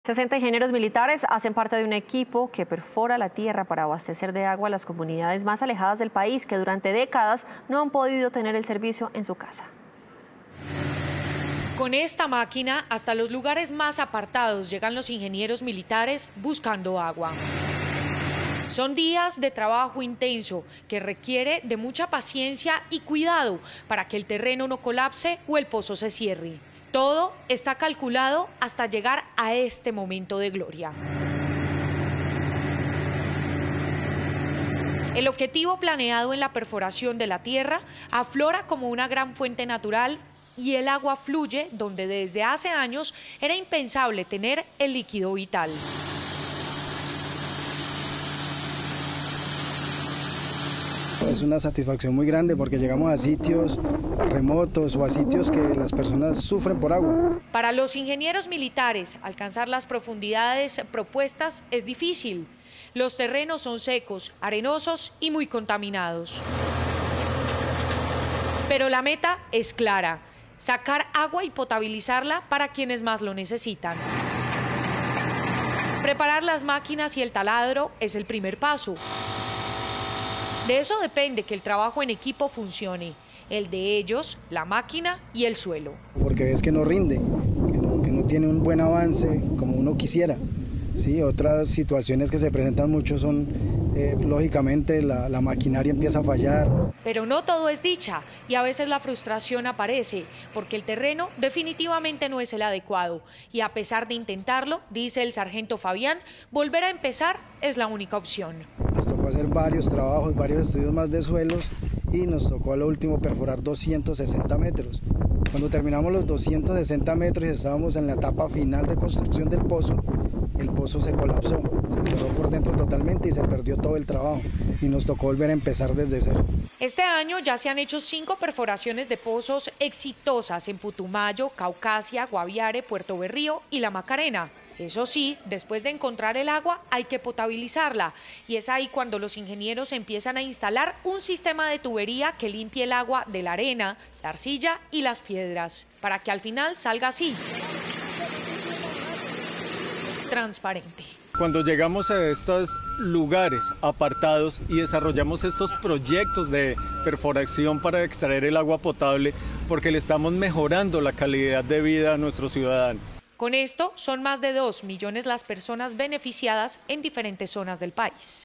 60 ingenieros militares hacen parte de un equipo que perfora la tierra para abastecer de agua a las comunidades más alejadas del país que durante décadas no han podido tener el servicio en su casa. Con esta máquina, hasta los lugares más apartados llegan los ingenieros militares buscando agua. Son días de trabajo intenso que requiere de mucha paciencia y cuidado para que el terreno no colapse o el pozo se cierre. Todo está calculado hasta llegar a este momento de gloria. El objetivo planeado en la perforación de la tierra aflora como una gran fuente natural y el agua fluye donde desde hace años era impensable tener el líquido vital. Es una satisfacción muy grande porque llegamos a sitios remotos o a sitios que las personas sufren por agua. Para los ingenieros militares, alcanzar las profundidades propuestas es difícil. Los terrenos son secos, arenosos y muy contaminados. Pero la meta es clara: sacar agua y potabilizarla para quienes más lo necesitan. Preparar las máquinas y el taladro es el primer paso. De eso depende que el trabajo en equipo funcione, el de ellos, la máquina y el suelo. Porque ves que no rinde, que no tiene un buen avance como uno quisiera. Sí, otras situaciones que se presentan mucho son, lógicamente, la maquinaria empieza a fallar. Pero no todo es dicha y a veces la frustración aparece porque el terreno definitivamente no es el adecuado. Y a pesar de intentarlo, dice el sargento Fabián, volver a empezar es la única opción. Nos tocó hacer varios trabajos, varios estudios más de suelos y nos tocó a lo último perforar 260 metros. Cuando terminamos los 260 metros y estábamos en la etapa final de construcción del pozo, el pozo se colapsó, se cerró por dentro totalmente y se perdió todo el trabajo y nos tocó volver a empezar desde cero. Este año ya se han hecho 5 perforaciones de pozos exitosas en Putumayo, Caucasia, Guaviare, Puerto Berrío y La Macarena. Eso sí, después de encontrar el agua hay que potabilizarla y es ahí cuando los ingenieros empiezan a instalar un sistema de tubería que limpie el agua de la arena, la arcilla y las piedras, para que al final salga así, transparente. Cuando llegamos a estos lugares apartados y desarrollamos estos proyectos de perforación para extraer el agua potable, porque le estamos mejorando la calidad de vida a nuestros ciudadanos. Con esto son más de 2 millones las personas beneficiadas en diferentes zonas del país.